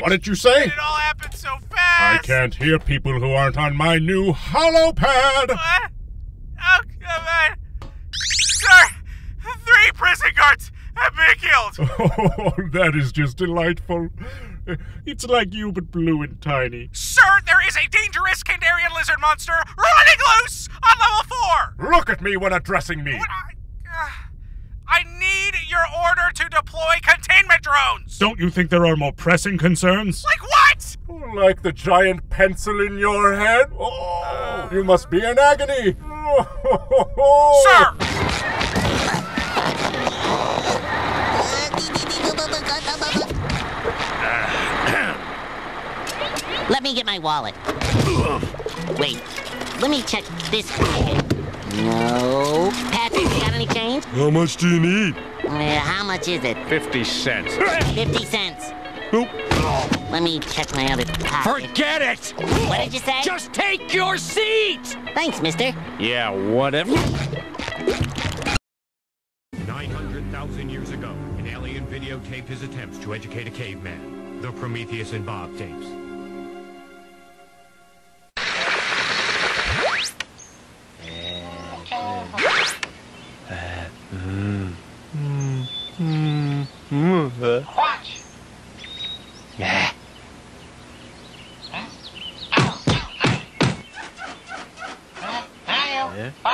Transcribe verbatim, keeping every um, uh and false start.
What did you say? It all happened so fast. I can't hear people who aren't on my new hollow pad. What? Oh, come on. Sir, three prison guards have been killed. Oh, that is just delightful. It's like you, but blue and tiny. Sir, there is a dangerous Kandarian lizard monster running loose on level four. Look at me when addressing me. What I, uh, I need your order to deploy containment drones. Don't you think there are more pressing concerns? Like what? Like the giant pencil in your head? Oh, you must be in agony. Sir! Let me get my wallet. Wait, let me check this pocket. No. Patrick, you got any change? How much do you need? Uh, how much is it? Fifty cents. Fifty cents. Oop. Let me check my other pocket. Forget it! What did you say? Just take your seat! Thanks, mister. Yeah, whatever. nine hundred thousand years ago, an alien videotaped his attempts to educate a caveman. The Prometheus and Bob tapes. Watch. Yeah. Five,